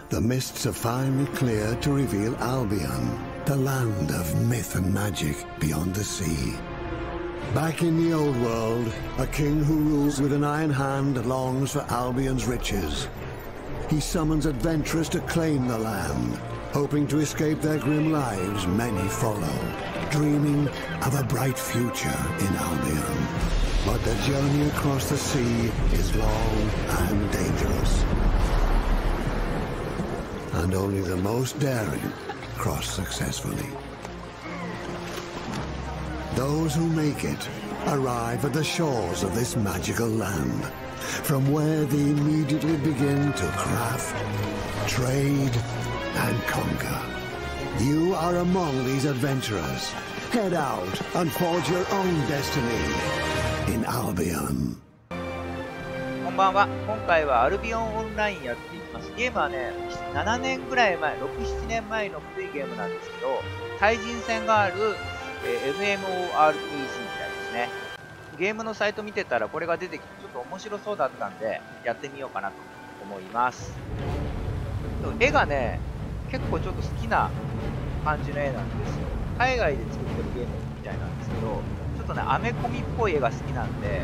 The mists have finally cleared to reveal Albion, the land of myth and magic beyond the sea. Back in the old world, a king who rules with an iron hand longs for Albion's riches. He summons adventurers to claim the land. Hoping to escape their grim lives, many follow, dreaming of a bright future in Albion. But the journey across the sea is long and dangerous. And only the most daring cross successfully. Those who make it arrive at the shores of this magical land, from where they immediately begin to craft, trade, and conquer. You are among these adventurers. Head out and forge your own destiny in Albion. こんばんは。今回はアルビオンオンラインやっていきます。ゲームはね、7年ぐらい前、6、7年前の古いゲームなんですけど、対人戦がある、MMORPG みたいですね。ゲームのサイト見てたらこれが出てきてちょっと面白そうだったんで、やってみようかなと思います。絵がね、結構ちょっと好きな感じの絵なんですよ。海外で作ってるゲームみたいなんですけど、ちょっとね、アメコミっぽい絵が好きなんで、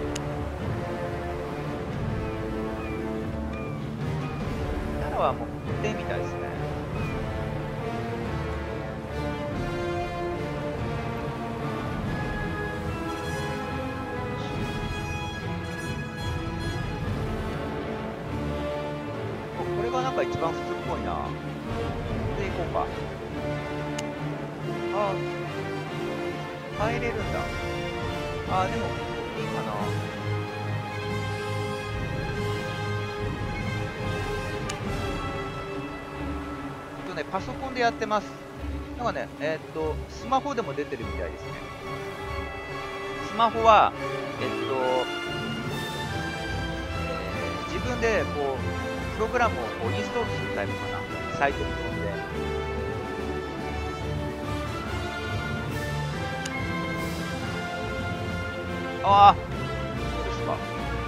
キャラはもう固定みたいですね。これがなんか一番普通っぽいな。これでいこうか。ああ、入れるんだ。ああ、でも、いいかな。パソコンでやってます。なんかね、スマホでも出てるみたいですね。スマホは、自分でこう、プログラムをこうインストールするタイプかな。サイトに飛んで。ああ、そうですか。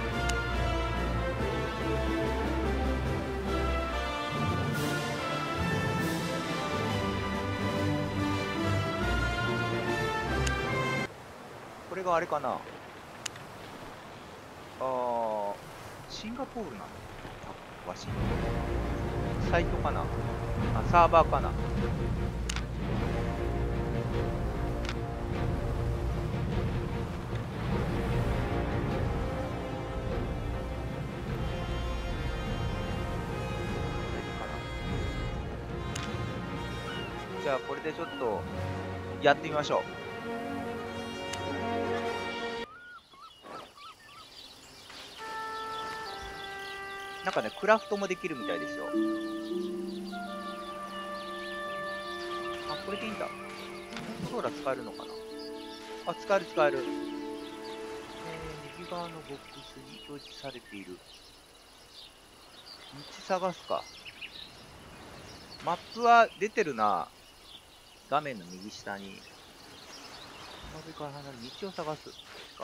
これがあれかな。シンガポールなの？ワシントン。サイトかな？サーバーかな？じゃあこれでちょっとやってみましょう。なんかね、クラフトもできるみたいですよ。あ、これでいいんだ。コントローラー使えるのかな。あ、使える使える。右側のボックスに表示されている。道探すか。マップは出てるな。画面の右下に。壁から離れ道を探す。か。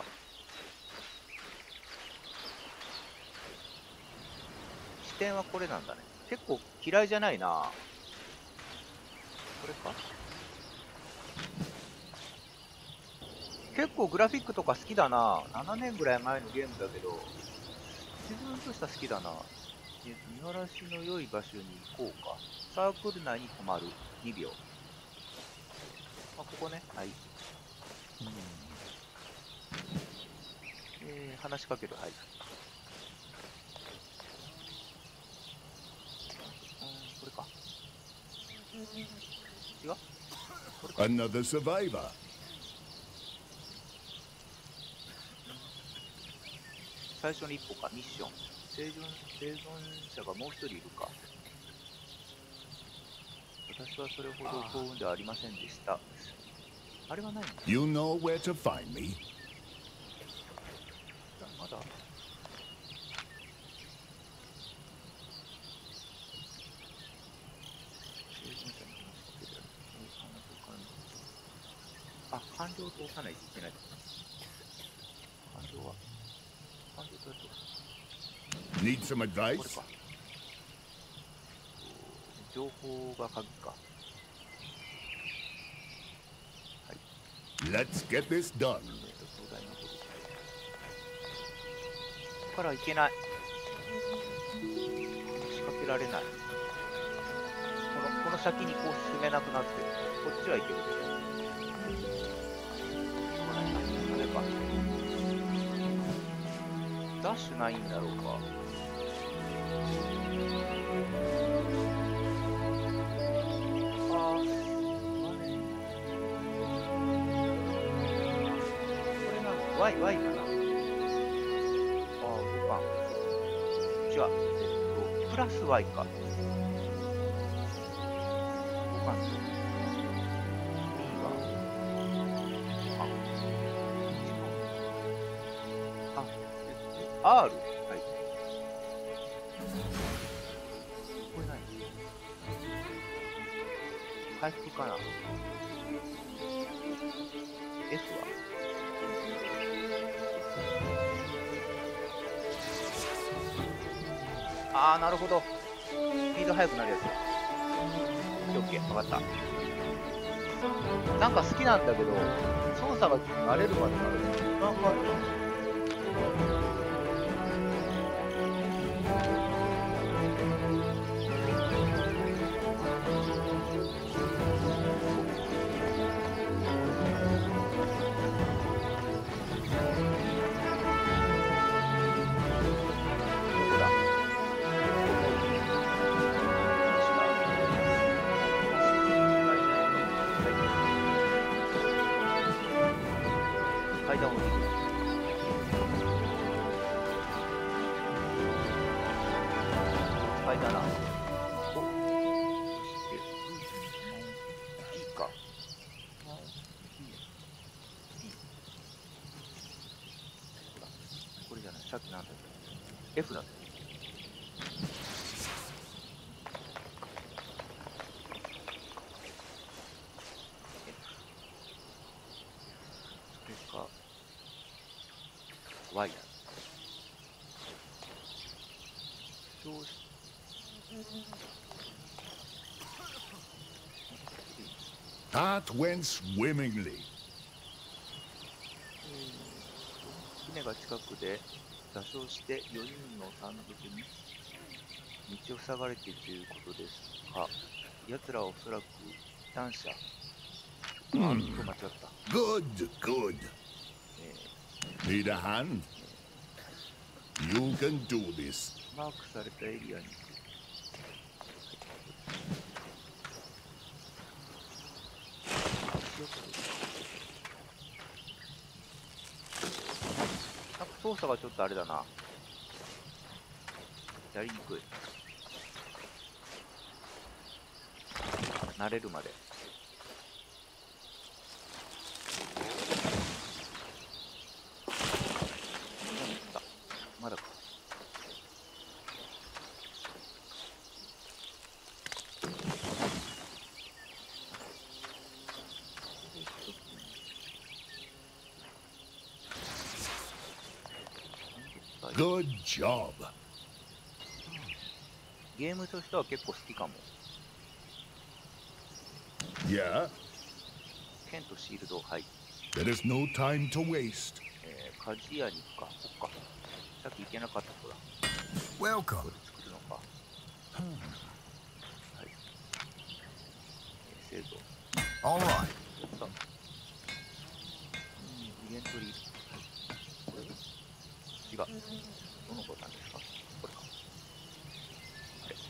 視点はこれなんだね。結構嫌いじゃないな。これか。結構グラフィックとか好きだな。7年ぐらい前のゲームだけど、自分としては好きだな。見晴らしの良い場所に行こうか。サークル内に止まる。2秒。あ、ここね。はい。話しかける。はい。これか。違う？これか。 Another survivor. 最初の一歩か。ミッション。生存者がもう一人いるか。私はそれほど幸運ではありませんでした。あれはないの？ You know where to find me. まだあ、完了を通さないといけない。完了は完了とやっと Need some advice? これか。 情報が鍵か。 Let's get this done. 東大のことここから行けない。仕掛けられない。この先にこう進めなくなってる。こっちは行けるでしょ。あれか。ダッシュないんだろうか。Y かな。動かん。違う。プラス Y か。動かんと。B は。R。はい。これ何？回復かな。F は。あー、なるほど。スピード速くなるやつ。オッケー、分かった。なんか好きなんだけど、操作が慣れるまでなる。なんかあるな。階段を降りる。階段な。お、いいか。これじゃない。さっきなんだっけ。F なんだ。Y だ。そうし、 That went swimmingly. 船が近くで座礁して4人の山賊に道を塞がれているということですが、奴らはおそらく男者。間違った。 Good, good. Need a hand? You can do this. マークされたエリアになんか操作がちょっとあれだな。やりにくい。慣れるまで。まだか。 Good job. ゲームとしては結構好きかも。 Yeah? 剣とシールド、はい。 There is no time to waste. 鍛冶屋に行くか。こっか。さっき行けなかったほら。 Welcome. これ作るのか。はい。制度。 All right. やった。イベントリー。これ違う。どのボタンですか？これか。あれ。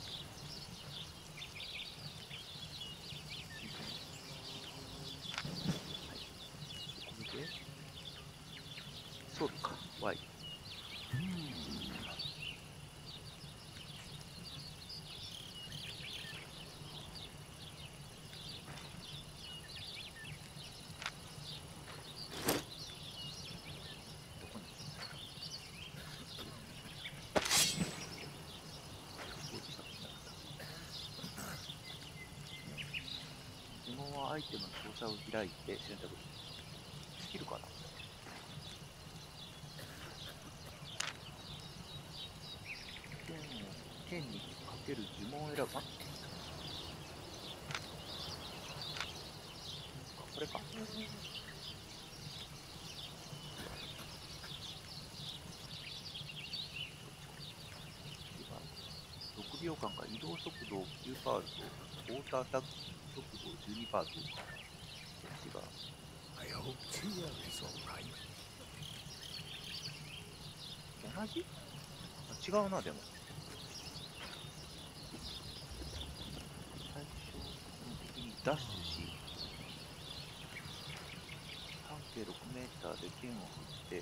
はい。これで、そうか。Y。アイテムの操作を開いて選択スキルかな。剣にかける呪文を選ぶ。 これか。6秒間から移動速度を9%と、ウォーターアタック速度を12%増加。こっちが。 I hope Tia is alright. 同じ？あ、違うな、でも。最初の敵にダッシュし、半径6メーターで剣を振って、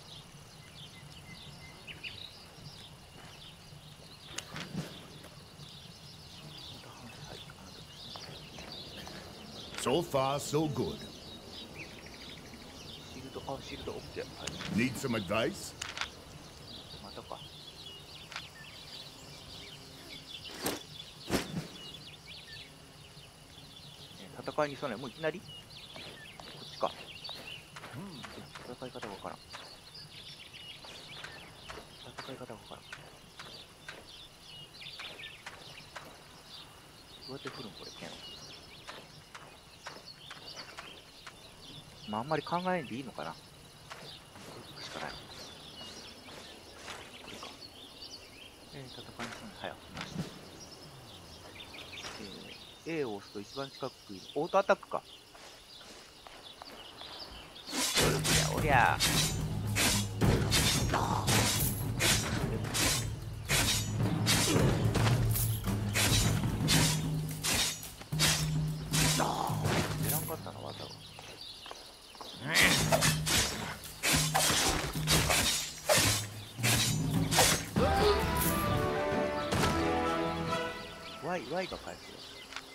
So far, so good. シールド、あ、シールド、オッケー。はい。 Need some advice? またか。戦いに備え、もういきなりこっちか。戦い方がわからん。戦い方がわからん。どうやって振るんこれ、剣を。まあ、あんまり考えんでいいのかな。これしかない。これか。戦いに備え、はい、来ました。A を押すと一番近くいる。オートアタックか。おりゃおりゃ。出らんかったな、技が。Y が返すよ。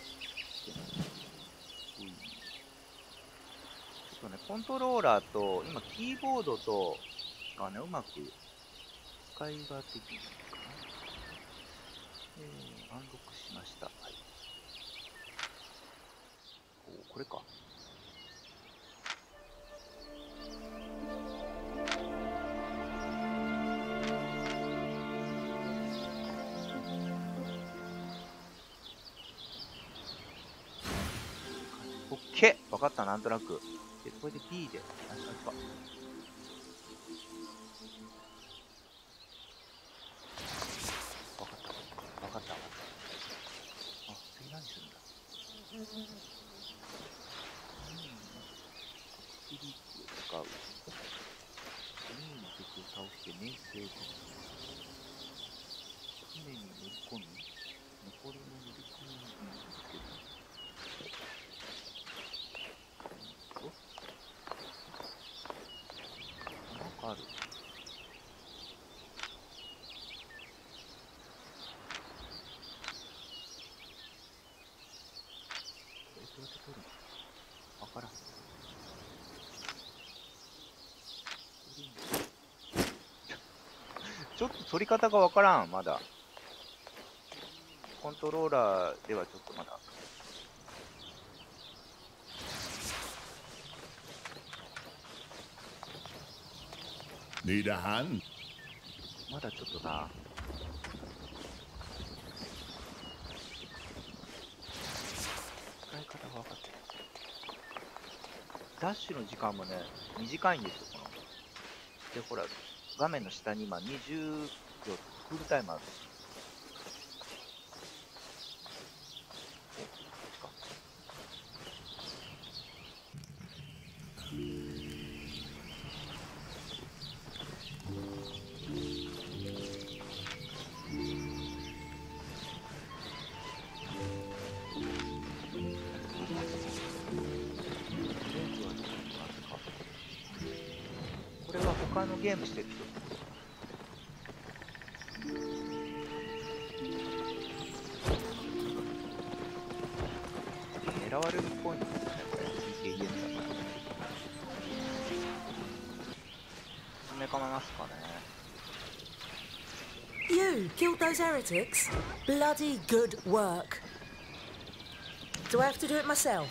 ちょっとね、コントローラーと、今、キーボードと、がね、うまく使いができないかな。アンロックしました。はい。お、これか。オッケー、分かった、なんとなく。で、これで B で、あ、そっか。分かった、分かった。あ、次何するんだ。スピリッツを使う。2位の敵を倒して名声を。船に乗り込み、残りの乗組員を助ける。なんかある。どうやって取るの？わからん。ちょっと取り方がわからん、まだ。コントローラーではちょっとまだ。 Need a hand? まだちょっとな。使い方が分かってない。ダッシュの時間もね、短いんですよ、この。で、ほら、画面の下に今20秒クールタイムある。お、こっちか。これは他のゲームしてる人。狙われるっぽいんですよね、これ。PKES だと。詰めかめますかね。 You killed those heretics? Bloody good work. Do I have to do it myself?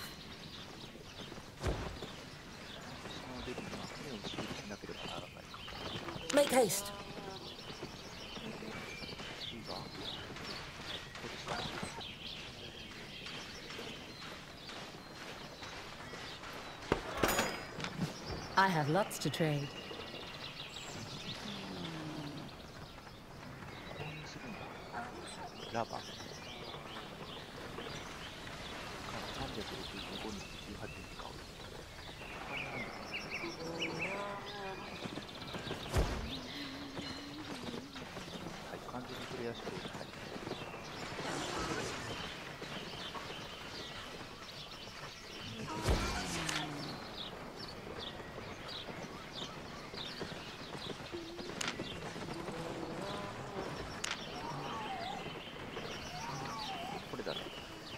Make haste. I have lots to trade. 購入するんだ。ラバー。365日18日買う。はい、完全にクリアしてる。はい。これだね。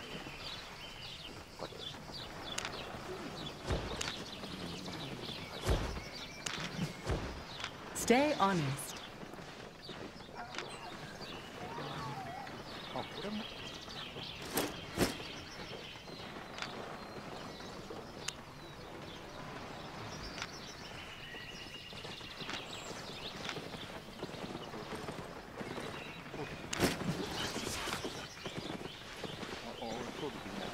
わかりました。 Stay honest. あ、これも。そうですね。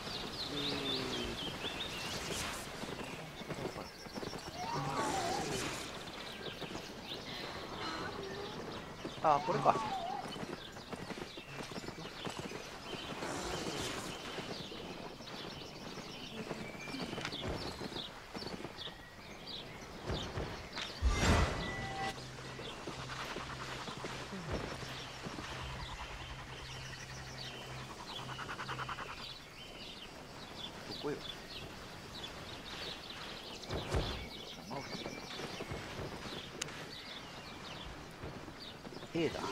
あ、これか。どこよ。マウス。A だ。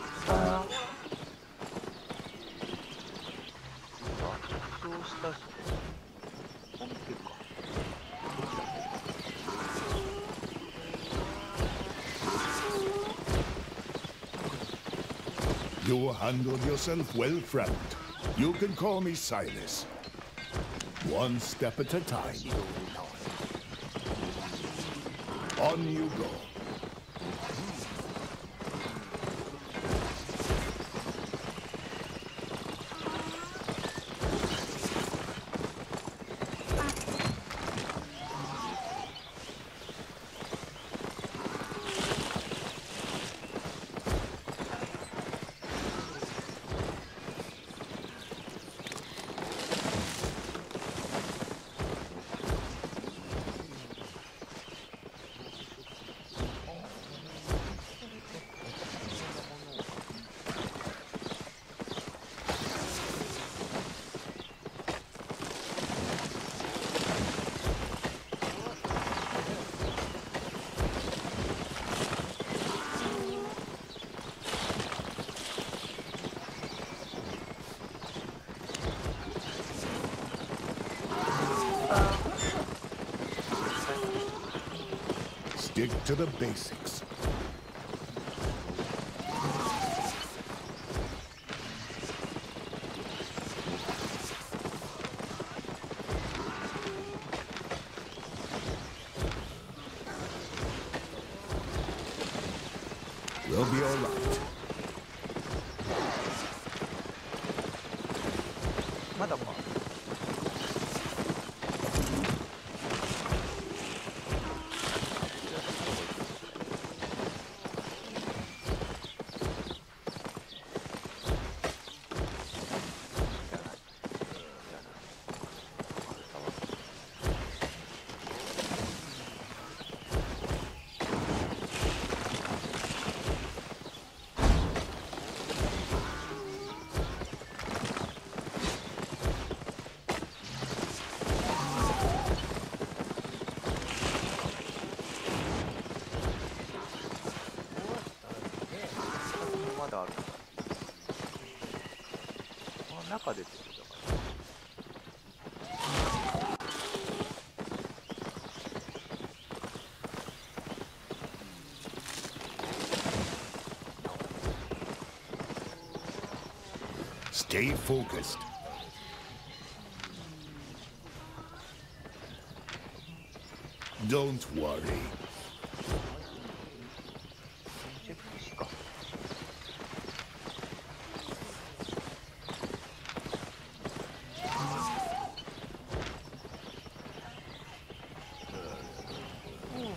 そうしたし、本気か。 You handled yourself well, friend. You can call me Silas. One step at a time. 指導を倒す。 On you go. Stick to the basics. We'll be all right. まだか。まだある。あ、中でってことだから。 Stay focused. Don't worry. チェックしか。お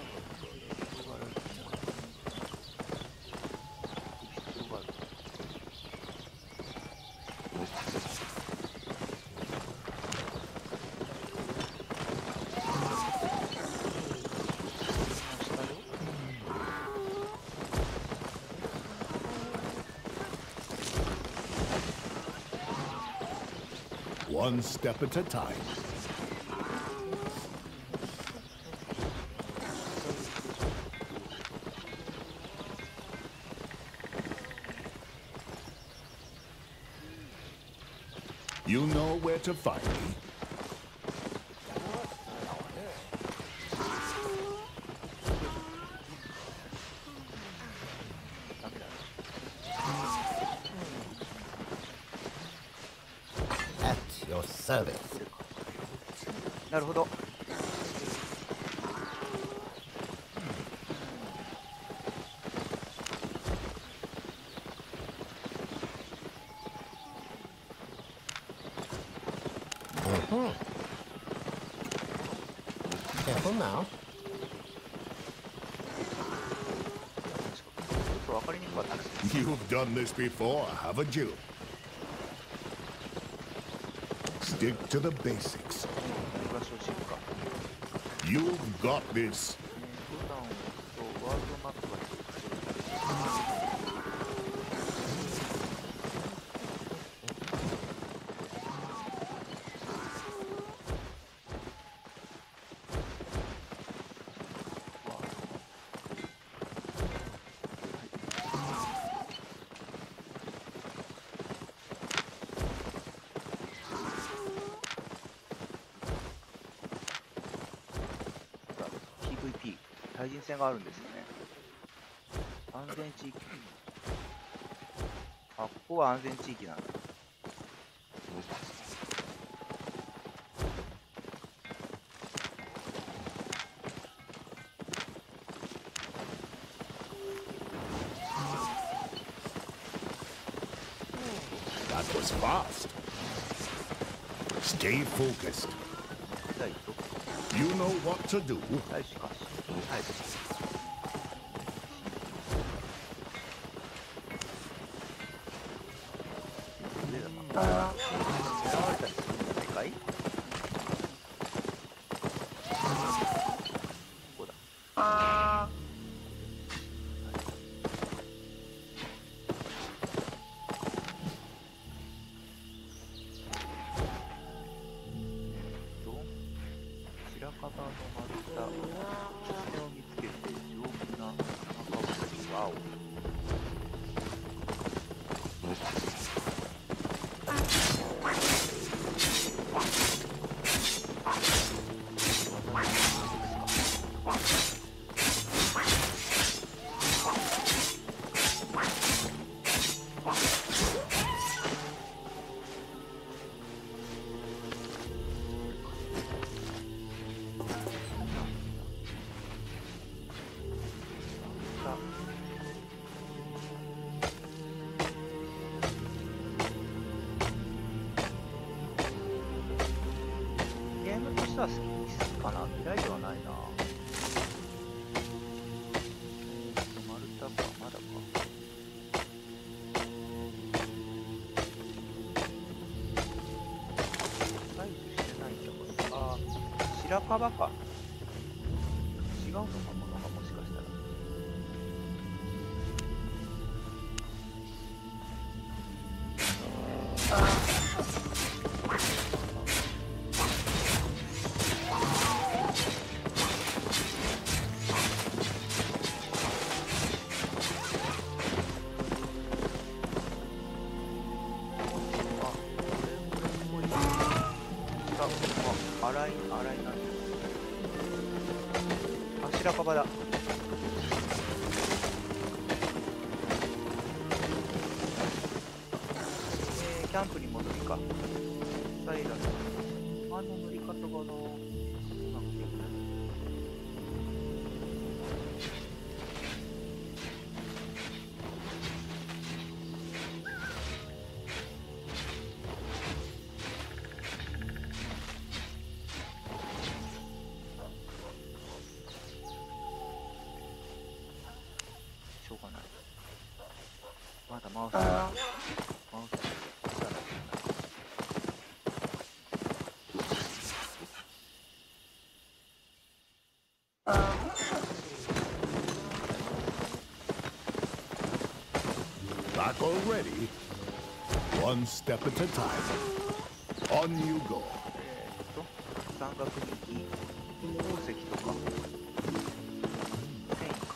One step at a time. You know where to find me. At your service. なるほど。 Careful now. ちょっと分かりにくかったですね。 You've done this before, haven't you? Stick to the basics. 場所を知るか。 You've got this. ボタンを押すとワールドマップが出てくる。PVP 対人戦があるんですよね。安全地域。あ、ここは安全地域なんだ。 That was fast. Stay focused. 第6 You know what to do. 第しかし。はい。上だな。狙われたりするんじゃないかい？ここだ。白樺の丸太、狐を見つけて丈夫な赤を取り青。ゲームとしては好きかな。嫌いではないな。丸太か、まだか。採取してないんだから。あ、白樺か。違うのかものがもしかしたら。洗いなんです。あ、白樺だ。キャンプに戻るか。サイラス。あの乗り方がな。うまくできない。しょうがない。まだマウスが。 Back already? One step at a time. On you go. 山岳日記、宝石とか、変異か。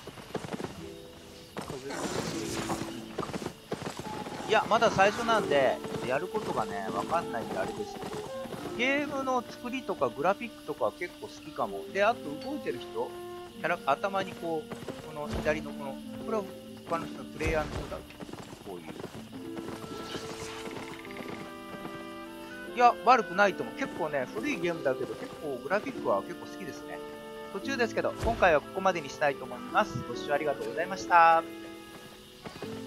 いや、まだ最初なんで、やることがね、わかんないんであれですけど、ゲームの作りとかグラフィックとかは結構好きかも。で、あと動いてる人、頭にこう、この左のこれは他の人のプレイヤーの人だ。こういう。いや、悪くないと思う。結構ね、古いゲームだけど、結構グラフィックは結構好きですね。途中ですけど、今回はここまでにしたいと思います。ご視聴ありがとうございました。